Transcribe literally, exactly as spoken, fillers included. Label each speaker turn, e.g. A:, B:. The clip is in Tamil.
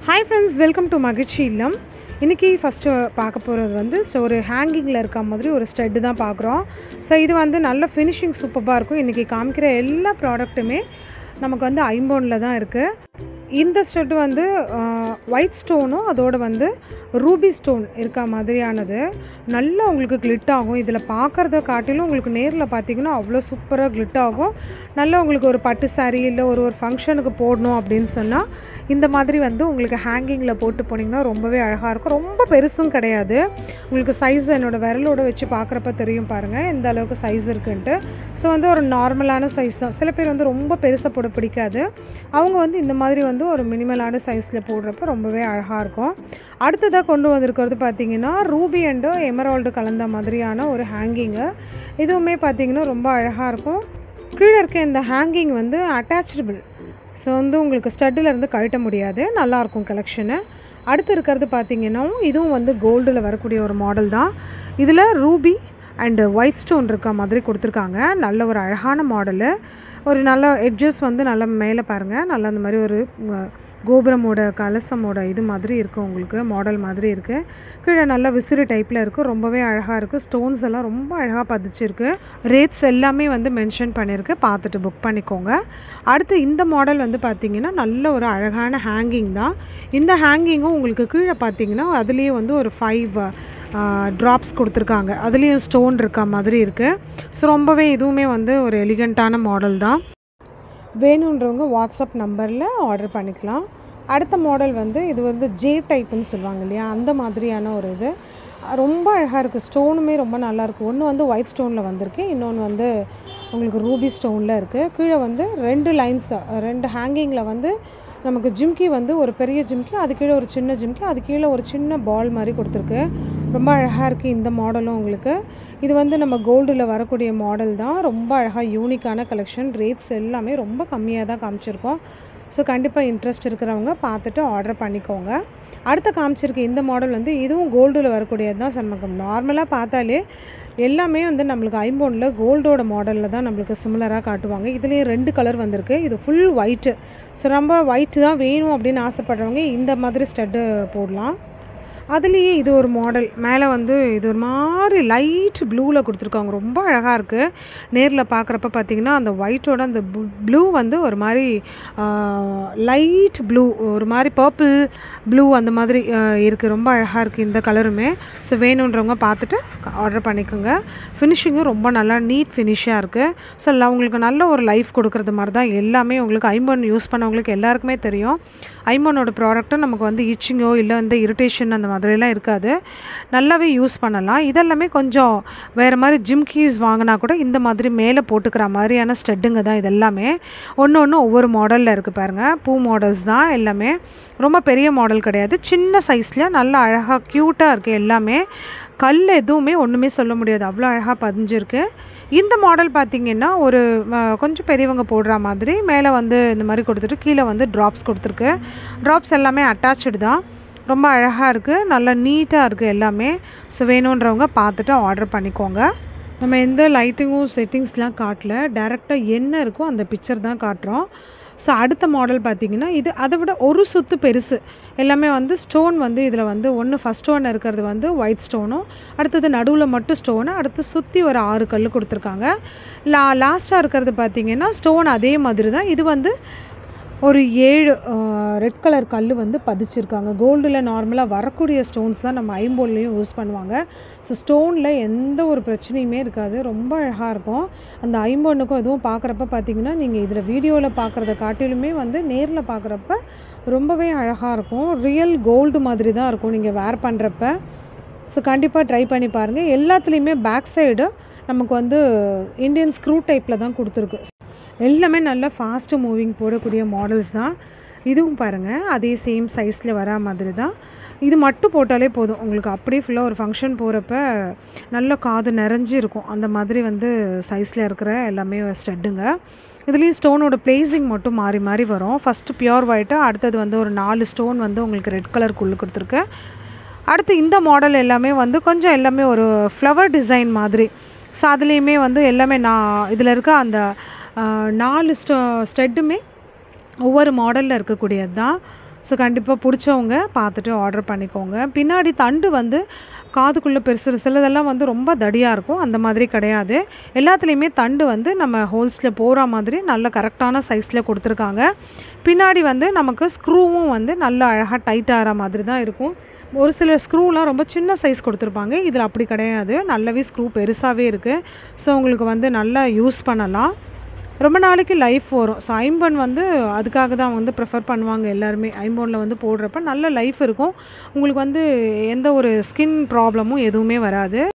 A: Hi friends, welcome to மகிழ்ச்சி இல்லம். இன்னைக்கு ஃபர்ஸ்ட் பார்க்க போகிறது வந்து ஸோ ஒரு ஹேங்கிங்கில் இருக்க மாதிரி ஒரு ஸ்டெட்டு தான் பார்க்குறோம். ஸோ இது வந்து நல்ல ஃபினிஷிங் சூப்பராக இருக்கும். இன்றைக்கி காமிக்கிற எல்லா ப்ராடக்ட்டுமே நமக்கு வந்து ஐம்போனில் தான் இருக்குது. இந்த ஸ்டெட்டு வந்து ஒயிட் ஸ்டோனும் அதோடு வந்து ரூபி ஸ்டோன் இருக்க மாதிரியானது. நல்லா உங்களுக்கு கிளிட் ஆகும். இதில் பார்க்குறத காட்டிலும் உங்களுக்கு நேரில் பார்த்தீங்கன்னா அவ்வளோ சூப்பராக கிளிட் ஆகும். நல்லா உங்களுக்கு ஒரு பட்டு சாரீ இல்லை ஒரு ஒரு ஃபங்க்ஷனுக்கு போடணும் அப்படின்னு சொன்னால் இந்த மாதிரி வந்து உங்களுக்கு ஹேங்கிங்கில் போட்டு போனீங்கன்னா ரொம்பவே அழகாக இருக்கும். ரொம்ப பெருசும் கிடையாது. உங்களுக்கு சைஸ் என்னோடய விரலோட வச்சு பார்க்குறப்ப தெரியும் பாருங்கள் எந்த அளவுக்கு சைஸ் இருக்குன்ட்டு. ஸோ வந்து ஒரு நார்மலான சைஸ் தான். சில பேர் வந்து ரொம்ப பெருசாக போட பிடிக்காது. அவங்க வந்து இந்த மாதிரி வந்து ஒரு மினிமலான சைஸில் போடுறப்ப ரொம்பவே அழகாக இருக்கும். அடுத்ததாக கொண்டு வந்திருக்கிறது பார்த்திங்கன்னா ரூபி அண்டு எமரால்டு கலந்த மாதிரியான ஒரு ஹேங்கிங்கு. இதுவுமே பார்த்திங்கன்னா ரொம்ப அழகாக இருக்கும். கீழே இருக்க இந்த ஹேங்கிங் வந்து அட்டாச்சபிள். ஸோ வந்து உங்களுக்கு ஸ்டட்டிலேருந்து கழட்ட முடியாது. நல்லாயிருக்கும் கலெக்ஷனு. அடுத்து இருக்கிறது பார்த்திங்கன்னா இதுவும் வந்து கோல்டில் வரக்கூடிய ஒரு மாடல் தான். இதில் ரூபி அண்டு ஒயிட் ஸ்டோன் இருக்க மாதிரி கொடுத்துருக்காங்க. நல்ல ஒரு அழகான மாடலு. ஒரு நல்ல எட்ஜஸ் வந்து நல்லா மேலே பாருங்கள். நல்லா அந்த மாதிரி ஒரு கோபுரமோட கலசமோட இது மாதிரி இருக்குது. உங்களுக்கு மாடல் மாதிரி இருக்குது. கீழே நல்லா விசிறி டைப்பில் இருக்குது. ரொம்பவே அழகாக இருக்குது. ஸ்டோன்ஸ் எல்லாம் ரொம்ப அழகாக பதிச்சிருக்கு. ரேட்ஸ் எல்லாமே வந்து மென்ஷன் பண்ணியிருக்கு. பார்த்துட்டு புக் பண்ணிக்கோங்க. அடுத்து இந்த மாடல் வந்து பார்த்திங்கன்னா நல்ல ஒரு அழகான ஹேங்கிங் தான். இந்த ஹேங்கிங்கும் உங்களுக்கு கீழே பார்த்திங்கன்னா அதுலேயே வந்து ஒரு ஃபைவ் ட்ராப்ஸ் கொடுத்துருக்காங்க. அதுலேயும் ஸ்டோன் இருக்க மாதிரி இருக்குது. ஸோ ரொம்பவே இதுவுமே வந்து ஒரு எலிகண்ட்டான மாடல் தான். வேணுன்றவங்க வாட்ஸ்அப் நம்பரில் ஆர்டர் பண்ணிக்கலாம். அடுத்த மாடல் வந்து இது வந்து ஜே டைப்புன்னு சொல்லுவாங்க இல்லையா, அந்த மாதிரியான ஒரு இது ரொம்ப அழகாக இருக்குது. ஸ்டோனுமே ரொம்ப நல்லாயிருக்கு. ஒன்று வந்து ஒயிட் ஸ்டோனில் வந்திருக்கு, இன்னொன்று வந்து உங்களுக்கு ரூபி ஸ்டோனில் இருக்குது. கீழே வந்து ரெண்டு லைன்ஸ் ரெண்டு ஹேங்கிங்கில் வந்து நமக்கு ஜிம்கி வந்து ஒரு பெரிய ஜிம்கி, அது கீழே ஒரு சின்ன ஜிம்கி, அது கீழே ஒரு சின்ன பால் மாதிரி கொடுத்துருக்கு. ரொம்ப அழகாக இருக்குது இந்த மாடலும் உங்களுக்கு. இது வந்து நம்ம கோல்டில் வரக்கூடிய மாடல் தான். ரொம்ப அழகாக யூனிக்கான கலெக்ஷன். ரேட்ஸ் எல்லாமே ரொம்ப கம்மியாக தான் காமிச்சிருக்கோம். ஸோ கண்டிப்பாக இன்ட்ரெஸ்ட் இருக்கிறவங்க பார்த்துட்டு ஆர்டர் பண்ணிக்கோங்க. அடுத்த காமிச்சிருக்க இந்த மாடல் வந்து இதுவும் கோல்டில் வரக்கூடியது தான். நமக்கு நார்மலாக பார்த்தாலே எல்லாமே வந்து நம்மளுக்கு ஐம்போனில் கோல்டோட மாடலில் தான் நம்மளுக்கு சிமிலராக காட்டுவாங்க. இதுலேயே ரெண்டு கலர் வந்திருக்கு. இது ஃபுல் ஒயிட்டு. ஸோ ரொம்ப ஒயிட்டு தான் வேணும் அப்படின்னு ஆசைப்படுறவங்க இந்த மாதிரி ஸ்டட்டு போடலாம். அதுலேயே இது ஒரு மாடல். மேலே வந்து இது ஒரு மாதிரி லைட் ப்ளூவில் கொடுத்துருக்காங்க. ரொம்ப அழகாக இருக்குது. நேரில் பார்க்குறப்ப பார்த்திங்கன்னா அந்த ஒயிட்டோட அந்த ப்ளூ வந்து ஒரு மாதிரி லைட் ப்ளூ, ஒரு மாதிரி பர்பிள் ப்ளூ அந்த மாதிரி இருக்குது. ரொம்ப அழகாக இருக்குது இந்த கலருமே. ஸோ வேணுன்றவங்க பார்த்துட்டு ஆர்டர் பண்ணிக்கோங்க. ஃபினிஷிங்கும் ரொம்ப நல்லா நீட் ஃபினிஷாக இருக்குது. ஸோ உங்களுக்கு நல்ல ஒரு லைஃப் கொடுக்குறது மாதிரி தான் எல்லாமே. உங்களுக்கு ஐம்போன் யூஸ் பண்ணவங்களுக்கு எல்லாருக்குமே தெரியும். ஐம்போனோட ப்ராடக்ட்டும் நமக்கு வந்து இச்சிங்கோ இல்லை வந்து இரிட்டேஷன் அந்த மாதிரிலாம் இருக்காது. நல்லாவே யூஸ் பண்ணலாம். இதெல்லாமே கொஞ்சம் வேறு மாதிரி ஜிம்கீஸ் வாங்கினா கூட இந்த மாதிரி மேலே போட்டுக்கிற மாதிரியான ஸ்டெட்டுங்க தான் இது எல்லாமே. ஒன்று ஒன்று ஒவ்வொரு மாடலில் இருக்குது பாருங்கள். பூ மாடல்ஸ் தான் எல்லாமே. ரொம்ப பெரிய மாடல் கிடையாது. சின்ன சைஸில் நல்லா அழகாக க்யூட்டாக இருக்குது எல்லாமே. கல் எதுவுமே ஒன்றுமே சொல்ல முடியாது. அவ்வளோ அழகாக பதிஞ்சிருக்கு. இந்த மாடல் பார்த்திங்கன்னா ஒரு கொஞ்சம் பெரியவங்க போடுற மாதிரி மேலே வந்து இந்த மாதிரி கொடுத்துட்டு கீழே வந்து ட்ராப்ஸ் கொடுத்துருக்கு. ட்ராப்ஸ் எல்லாமே அட்டாச்சு தான். ரொம்ப அழகாக இருக்குது. நல்லா நீட்டாக இருக்குது எல்லாமே. ஸோ வேணுன்றவங்க பார்த்துட்டு ஆர்டர் பண்ணிக்கோங்க. நம்ம எந்த லைட்டிங்கும் செட்டிங்ஸ்லாம் காட்டல. டேரெக்டாக என்ன இருக்கோ அந்த பிக்சர் தான் காட்டுறோம். ஸோ அடுத்த மாடல் பார்த்திங்கன்னா இது அதை விட ஒரு சுத்து பெருசு. எல்லாமே வந்து ஸ்டோன் வந்து இதில் வந்து ஒன்று ஃபஸ்ட் ஒன்று இருக்கிறது வந்து ஒயிட் ஸ்டோனும், அடுத்தது நடுவில் மட்டும் ஸ்டோனு, அடுத்து சுற்றி ஒரு ஆறு கல் கொடுத்துருக்காங்க. லா லாஸ்ட்டாக இருக்கிறது பார்த்திங்கன்னா ஸ்டோன் அதே மாதிரி தான். இது வந்து ஒரு ஏழு ரெட் கலர் கல் வந்து பதிச்சிருக்காங்க. கோல்டில் நார்மலாக வரக்கூடிய ஸ்டோன்ஸ் தான் நம்ம ஐம்போன்லேயும் யூஸ் பண்ணுவாங்க. ஸோ ஸ்டோனில் எந்த ஒரு பிரச்சனையுமே இருக்காது. ரொம்ப அழகாக இருக்கும். அந்த ஐம்போனுக்கும் எதுவும் பார்க்குறப்ப பார்த்திங்கன்னா நீங்கள் இதில் வீடியோவில் பார்க்குறத காட்டிலுமே வந்து நேரில் பார்க்குறப்ப ரொம்பவே அழகாக இருக்கும். ரியல் கோல்டு மாதிரி தான் இருக்கும் நீங்கள் வேர் பண்ணுறப்ப. ஸோ கண்டிப்பாக ட்ரை பண்ணி பாருங்கள். எல்லாத்துலேயுமே பேக் சைடு நமக்கு வந்து இண்டியன் ஸ்க்ரூ டைப்பில் தான் கொடுத்துருக்கு. எல்லாமே நல்லா ஃபாஸ்ட்டு மூவிங் போடக்கூடிய மாடல்ஸ் தான். இதுவும் பாருங்கள் அதே சேம் சைஸில் வரா மாதிரி தான். இது மட்டும் போட்டாலே போதும் உங்களுக்கு. அப்படியே ஃபுல்லாக ஒரு ஃபங்க்ஷன் போகிறப்ப நல்ல காது நிறைஞ்சி இருக்கும். அந்த மாதிரி வந்து சைஸில் இருக்கிற எல்லாமே ஸ்டெட்டுங்க. இதுலேயும் ஸ்டோனோட பிளேசிங் மட்டும் மாறி மாறி வரும். ஃபஸ்ட்டு பியூர் ஒயிட்டு, அடுத்தது வந்து ஒரு நாலு ஸ்டோன் வந்து உங்களுக்கு ரெட் கலருக்குள்ளே கொடுத்துருக்கு. அடுத்து இந்த மாடல் எல்லாமே வந்து கொஞ்சம் எல்லாமே ஒரு ஃப்ளவர் டிசைன் மாதிரி. ஸோ அதுலேயுமே வந்து எல்லாமே நான் இதில் இருக்க அந்த நாலு ஸ்டெட்டுமே ஒவ்வொரு மாடலில் இருக்கக்கூடியது தான். ஸோ கண்டிப்பாக பிடிச்சவங்க பார்த்துட்டு ஆர்டர் பண்ணிக்கோங்க. பின்னாடி தண்டு வந்து காதுக்குள்ளே பெருசு சிலதெல்லாம் வந்து ரொம்ப தடியாக இருக்கும், அந்த மாதிரி கிடையாது. எல்லாத்துலேயுமே தண்டு வந்து நம்ம ஹோல்ஸில் போகிற மாதிரி நல்ல கரெக்டான சைஸில் கொடுத்துருக்காங்க. பின்னாடி வந்து நமக்கு ஸ்க்ரூவும் வந்து நல்லா அழகாக டைட் ஆகிற மாதிரி தான் இருக்கும். ஒரு சில ஸ்க்ரூலாம் ரொம்ப சின்ன சைஸ் கொடுத்துருப்பாங்க, இதில் அப்படி கிடையாது, நல்லாவே ஸ்க்ரூ பெருசாகவே இருக்குது. ஸோ உங்களுக்கு வந்து நல்லா யூஸ் பண்ணலாம், ரொம்ப நாளைக்கு லைஃப் வரும். ஸோ ஐம்பன் வந்து அதுக்காக தான் வந்து ப்ரிஃபர் பண்ணுவாங்க எல்லாருமே. ஐம்பொனில் வந்து போடுறப்ப நல்ல லைஃப் இருக்கும், உங்களுக்கு வந்து எந்த ஒரு ஸ்கின் ப்ராப்ளமும் எதுவுமே வராது.